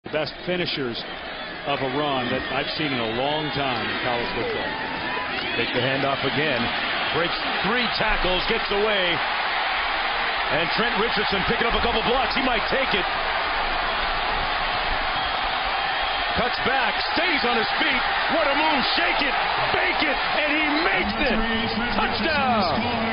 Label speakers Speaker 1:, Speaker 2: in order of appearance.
Speaker 1: Best finishers of a run that I've seen in a long time in college football.
Speaker 2: Take the handoff again. Breaks 3 tackles, gets away. And Trent Richardson picking up a couple blocks. He might take it. Cuts back, stays on his feet. What a move. Shake it, bake it, and he makes it. Touchdown.